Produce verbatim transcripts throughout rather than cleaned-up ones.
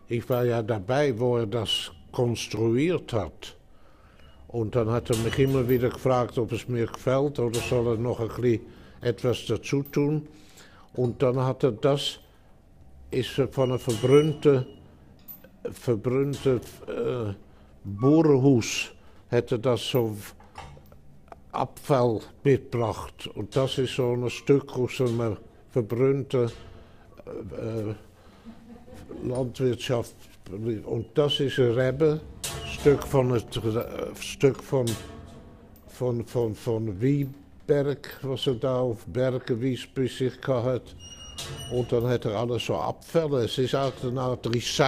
ich war ja dabei, wo er das konstruiert hat. Und dann hat er mich immer wieder gefragt, ob es mir gefällt oder soll er noch ein bisschen etwas dazu tun. Und dann hat er das, ist von einem verbrannten, verbrannten äh, Boerenhaus, hat er das so Abfall mitgebracht. Und das ist so ein Stück aus einer verbrannten äh, Landwirtschaft. Und das ist ein Rebbe, Stück von het uh, stuk van, van, van, van Wieberg, was er da auf Bergenwies bei sich gehabt. Und dann hat er alles so Abfälle. Es ist auch eine Art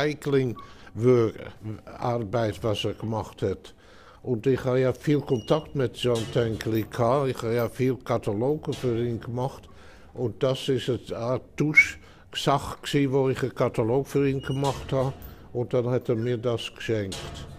Recycling-Arbeit, was er gemacht hat. Und ich habe ja viel Kontakt mit John Tenkely gehabt. Ich habe ja viel Katalogen für ihn gemacht. Und das ist eine Art Tauschsache, wo ich einen Katalog für ihn gemacht habe. Und dann hat er mir das geschenkt.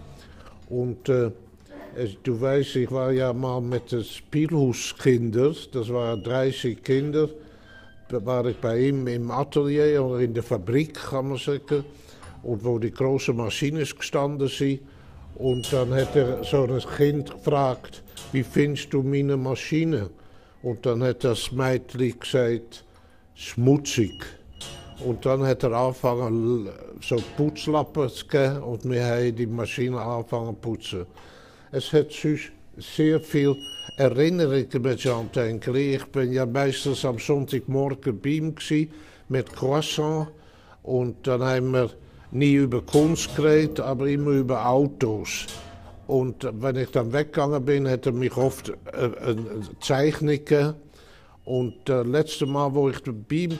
Und äh, du weißt, ich war ja mal mit den Spielhauskindern, das waren dreißig Kinder, da war ich bei ihm im Atelier oder in der Fabrik, kann man sagen, und wo die großen Maschinen gestanden sind. Und dann hat er so ein Kind gefragt, wie findest du meine Maschine? Und dann hat das Mädchen gesagt, schmutzig. Und dann hat er angefangen, so Putzlappen zu geben und wir haben die Maschine angefangen zu putzen. Es hat sonst sehr viel Erinnerungen mit John Tenkely. Ich bin ja meistens am Sonntagmorgen bei ihm mit Croissant und dann haben wir nie über Kunst geredet, aber immer über Autos. Und wenn ich dann weggegangen bin, hat er mich oft eine Zeichnung gegeben. Und das letzte Mal, wo ich bei ihm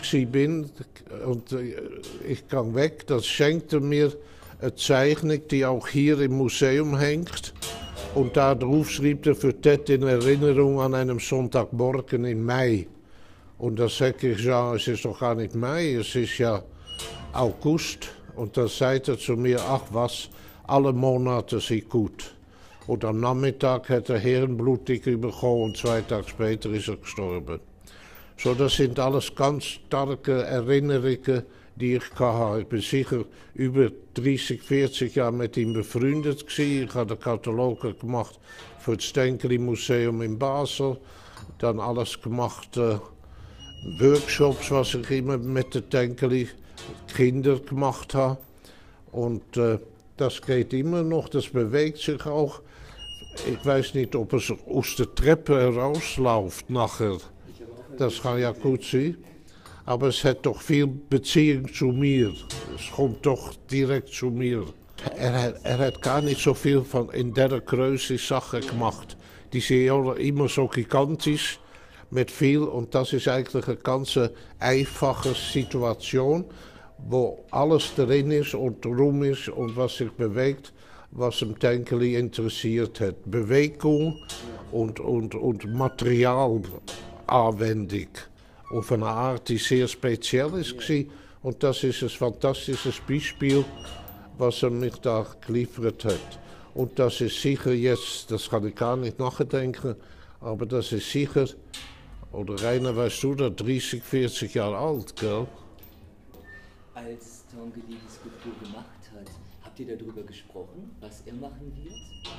war und ich ging weg, das schenkte mir eine Zeichnung, die auch hier im Museum hängt. Und da drauf schrieb er für Ted in Erinnerung an einem Sonntagmorgen im Mai. Und da sage ich, ja, es ist doch gar nicht Mai, es ist ja August. Und dann sagt er zu mir, ach was, alle Monate sind gut. Und am Nachmittag hat er Hirnblutung bekommen und zwei Tage später ist er gestorben. So, das sind alles ganz starke Erinnerungen, die ich hatte. Ich bin sicher über dreißig, vierzig Jahre mit ihm befreundet gewesen. Ich habe Kataloge gemacht für das Tenkely Museum in Basel. Dann alles gemacht, äh, Workshops, was ich immer mit den Tenkely Kindern gemacht habe. Und äh, das geht immer noch, das bewegt sich auch. Ich weiß nicht, ob es aus der Treppe herausläuft nachher. Das kann ja gut sein. Aber es hat doch viel Beziehung zu mir. Es kommt doch direkt zu mir. Er hat, er hat gar nicht so viel von in dieser Größe Sachen gemacht. Die sind ja immer so gigantisch mit viel. Und das ist eigentlich eine ganz einfache Situation, wo alles drin ist und rum ist und was sich bewegt, was dem Tenkely interessiert hat. Bewegung und, und, und Materialanwendung. Auf eine Art, die sehr speziell war. Und das ist ein fantastisches Beispiel, was er mich da geliefert hat. Und das ist sicher jetzt, das kann ich gar nicht nachdenken, aber das ist sicher, oder Rainer, weißt du, da dreißig, vierzig Jahre alt, gell? Als Tenkely die Skulptur gemacht hat, habt ihr darüber gesprochen, was er machen wird?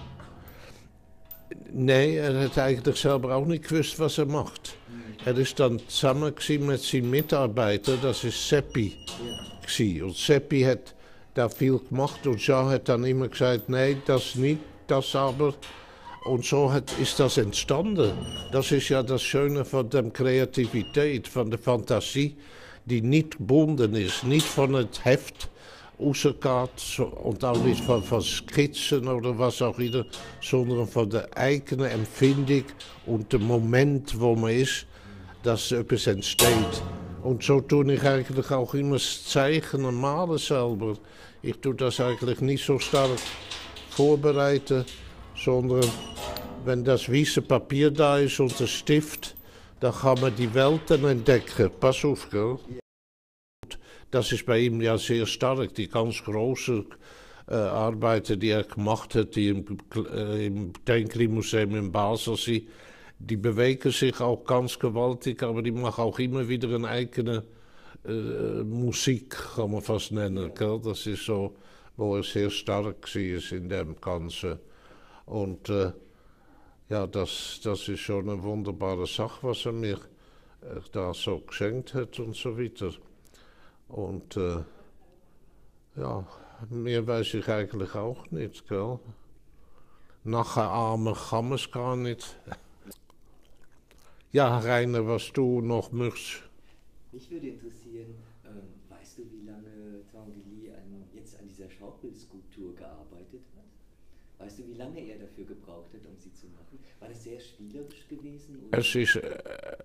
Nee, er hat eigentlich selber auch nicht gewusst, was er macht. Er ist dann zusammen mit seinen Mitarbeitern, das ist Seppi. Ja. Und Seppi hat da viel gemacht und Jean hat dann immer gesagt, nee, das nicht, das aber. Und so hat, ist das entstanden. Das ist ja das Schöne von der Kreativität, von der Fantasie, die nicht gebunden ist, nicht von dem Heft rausgeht und auch nicht von, von Skizzen oder was auch immer, sondern von der eigenen Empfindung und dem Moment, wo man ist, dass etwas entsteht. Und so tue ich eigentlich auch immer das Zeichnen und Malen selber. Ich tue das eigentlich nicht so stark vorbereiten, sondern wenn das weiße Papier da ist und der Stift, dann kann man die Welten entdecken. Pass auf, gell? Das ist bei ihm ja sehr stark, die ganz großen äh, Arbeiten, die er gemacht hat, die im, äh, im Tenkely Museum in Basel sind, die bewegen sich auch ganz gewaltig, aber die machen auch immer wieder einen eigenen äh, Musik, kann man fast nennen. Gell? Das ist so, wo er sehr stark war in dem Ganzen. Und äh, ja, das, das ist schon eine wunderbare Sache, was er mir äh, da so geschenkt hat und so weiter. Und äh, ja, mehr weiß ich eigentlich auch nicht, gell? Nachahmen kann man es gar nicht. Ja, Rainer, was du noch möchtest? Mich würde interessieren, ähm, weißt du, wie lange Tinguely an, jetzt an dieser Schaukelskulptur gearbeitet hat? Weißt du, wie lange er dafür gebraucht hat, um sie zu machen? War das sehr spielerisch gewesen? Oder? Es ist, äh,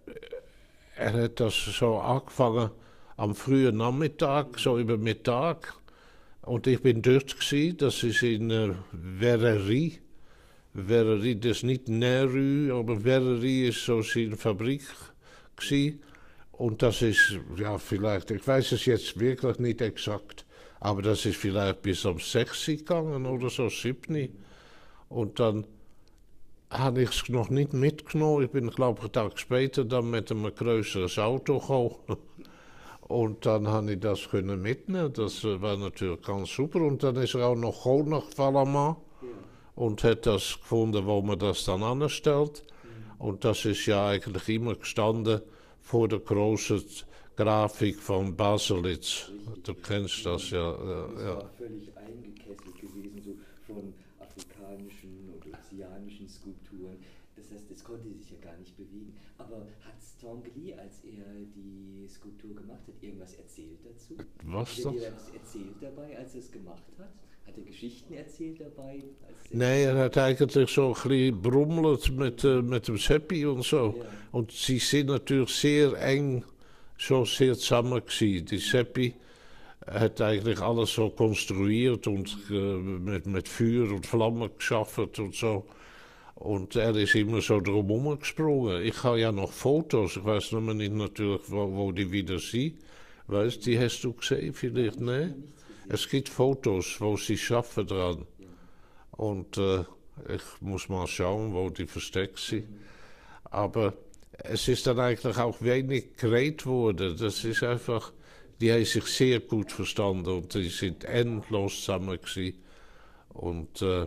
er hat das so angefangen am frühen Nachmittag, so über Mittag. Und ich bin dort gewesen, das ist in äh, Verrerie. Verrerie, das ist nicht Närü, aber Verrerie ist so seine Fabrik gewesen. Und das ist, ja vielleicht, ich weiß es jetzt wirklich nicht exakt, aber das ist vielleicht bis um sechs gegangen oder so, sieben. Und dann habe ich es noch nicht mitgenommen. Ich bin, glaube ich, einen Tag später dann mit einem größeres Auto gekommen. Und dann habe ich das können mitnehmen. Das war natürlich ganz super. Und dann ist er auch noch gekommen nach Valamar und hat das gefunden, wo man das dann anstellt. Und das ist ja eigentlich immer gestanden vor der großen Grafik von Baselitz. Du kennst das ja. ja, Das ja. war völlig eingekesselt gewesen, so von afrikanischen oder ozeanischen Skulpturen. Das heißt, es konnte sich ja gar nicht bewegen. Aber hat Tinguely, als er die Skulptur gemacht hat, irgendwas erzählt dazu? Was Hat er das? dir was erzählt dabei, als er es gemacht hat? Hat er Geschichten erzählt dabei? Als er Nee, er hat eigentlich so ein bisschen brummelt mit, äh, mit dem Seppi und so. Ja. Und sie sind natürlich sehr eng, so sehr zusammen gewesen. Die Seppi hat eigentlich alles so konstruiert und äh, mit, mit Feuer und Flammen geschaffen und so. Und er ist immer so drumherum gesprungen. Ich habe ja noch Fotos, ich weiß noch nicht natürlich, wo, wo die wieder sind. Weißt du, die hast du gesehen vielleicht, ne? Es gibt Fotos, wo sie schaffen dran. Und äh, ich muss mal schauen, wo die versteckt sind. Aber es ist dann eigentlich auch wenig geredet worden. Das ist einfach, die haben sich sehr gut verstanden und die sind endlos zusammen gewesen. Und äh,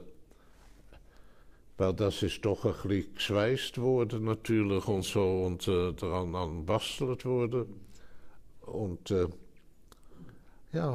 weil das ist doch ein bisschen geschweißt worden natürlich und so und äh, daran an bastelt worden. Und äh, ja,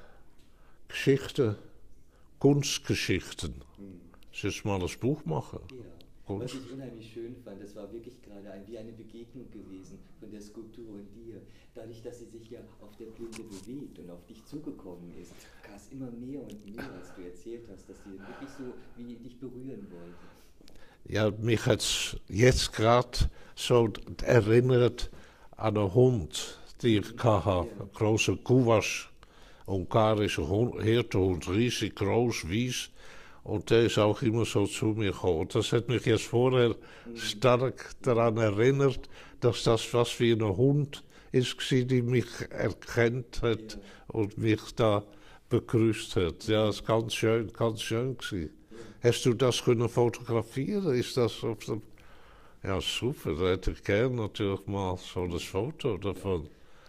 Geschichten, Kunstgeschichten. Ich will mal ein Buch machen. Ja. Kunst. Was ich unheimlich schön fand, das war wirklich gerade ein, wie eine Begegnung gewesen von der Skulptur und dir. Dadurch, dass sie sich ja auf der Plinte bewegt und auf dich zugekommen ist, kam es immer mehr und mehr, als du erzählt hast, dass sie wirklich so wie dich berühren wollte. Ja, mich hat es jetzt gerade so erinnert an einen Hund, die ich hatte. Ein großer Kuhwasch, ungarischer Hund, Hirtenhund, riesig groß, weiß. Und der ist auch immer so zu mir gekommen. Und das hat mich jetzt vorher stark daran erinnert, dass das fast wie ein Hund ist, die mich erkannt hat ja. und mich da begrüßt hat. Ja, das ist ganz schön, ganz schön gewesen. Hast du das können fotografieren? Ist das auf dem... Ja, super, da hätte ich gerne natürlich mal so das Foto davon.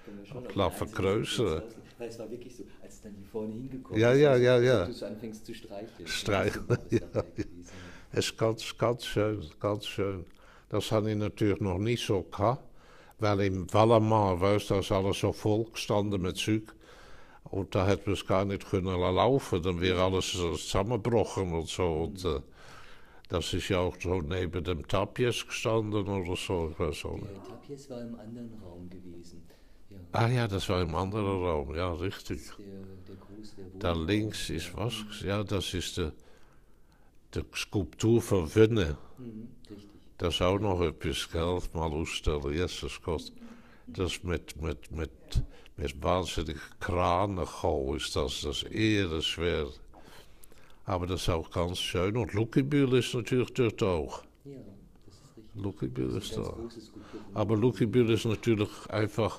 Vergrößern. Weil es war wirklich so, als dann hier vorne hingekommen ja, ist, ja, also, ja, ja. du so anfängst zu streicheln. Streicheln, ja. ja. Es ist ganz, ganz schön, ganz schön. Das habe ich natürlich noch nicht so gehabt, weil im Valamar, weißt du, da ist alles so voll gestanden mit Zeug. Und da hätten wir es gar nicht können laufen, dann wäre alles zusammengebrochen und so. Und äh, das ist ja auch so neben dem Tapies gestanden oder so. Ich weiß auch nicht. Der Tapies war im anderen Raum gewesen. Ja. Ah ja, das war im anderen Raum, ja, richtig. Der, der Gruß, der da links ist was, ja, das ist die, die Skulptur von Wönne. Mhm, richtig. Das ist auch noch etwas, gell, mal ausstellen, Jesus Gott. Das mit, mit, mit, mit wahnsinnig Kranen ist das, das ehrenschwer. Aber das ist auch ganz schön. Und Luckybühl ist natürlich dort auch. Ja, das ist richtig. Luckybühl ist da. Große Skulptur. Aber Luckybühl ist natürlich einfach,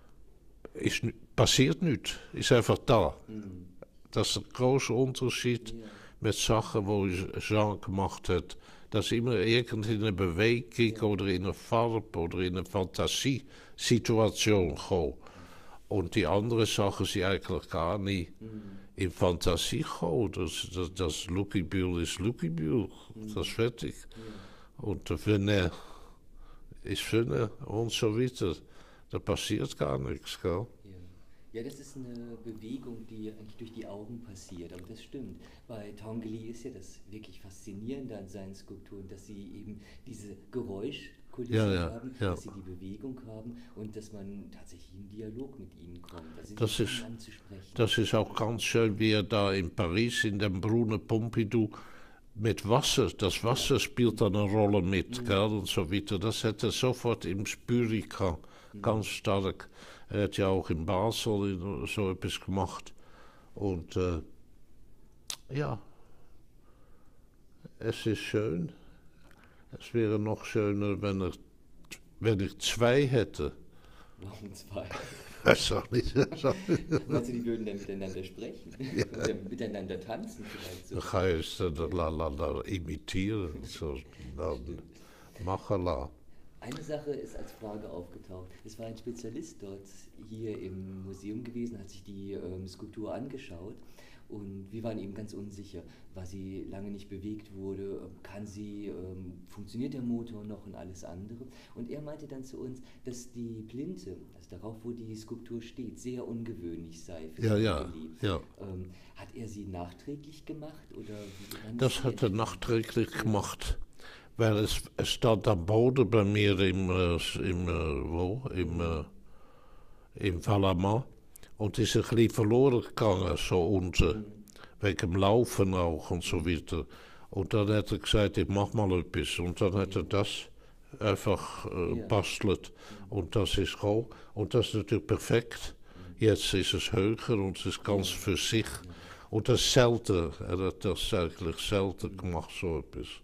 ist, passiert nichts, ist einfach da. Mhm. Das ist ein großer Unterschied ja. mit Sachen, die Jean gemacht hat. Dass immer irgendwie in eine Bewegung ja. oder in eine Farbe oder in eine Fantasiesituation kommt. Und die andere Sachen sind eigentlich gar nicht Mhm. in Fantasie gekommen. Das, das, das Lucky-Bühl ist Lucky-Bühl. Mhm. Das ist fertig. Ja. Und der Finne ist Finne und so weiter. Da passiert gar nichts, gell? Ja. Ja, das ist eine Bewegung, die eigentlich durch die Augen passiert, aber das stimmt. Bei Tongeli ist ja das wirklich Faszinierende an seinen Skulpturen, dass sie eben diese Geräuschkulisse Ja, ja, haben, ja. dass sie die Bewegung haben und dass man tatsächlich in Dialog mit ihnen kommt. Also Das sie ist, fangen an zu sprechen. das ist auch ganz schön, wie er da in Paris in dem Brunnen Pompidou mit Wasser, das Wasser spielt da eine Rolle mit, Mhm. gell, und so weiter. Das hat er sofort im Spür gehabt, ganz stark. Er hat ja auch in Basel in- so etwas gemacht. Und äh, ja, es ist schön. Es wäre noch schöner, wenn, er, wenn ich zwei hätte. Warum zwei? Das soll nicht so. Meinst du, die würden dann miteinander sprechen? Oder miteinander tanzen vielleicht so? Dan ga je ze de la, la, la imiteren. Zo, dan machen la. Eine Sache ist als Frage aufgetaucht. Es war ein Spezialist dort hier im Museum gewesen, hat sich die ähm, Skulptur angeschaut und wir waren eben ganz unsicher, weil sie lange nicht bewegt wurde, ähm, kann sie, ähm, funktioniert der Motor noch und alles andere. Und er meinte dann zu uns, dass die Plinthe, also darauf, wo die Skulptur steht, sehr ungewöhnlich sei für Ja, ja, Tongeli. ja. Ähm, hat er sie nachträglich gemacht oder wie wann ist Das sie hat er entstanden? nachträglich gemacht. Weil es, es stand am Boden bei mir im, äh, im, äh, wo? Im, äh, im Valamant. Und ist ein bisschen verloren gegangen, so unten. Mhm. Wegen dem Laufen auch und so weiter. Und dann hat er gesagt, ich mach mal etwas. Und dann hat er das einfach äh, Ja. bastelt. Und das ist gekommen. Und das ist natürlich perfekt. Jetzt ist es höher und es ist ganz für sich. Und das ist selten. Er hat das eigentlich selten gemacht, so etwas.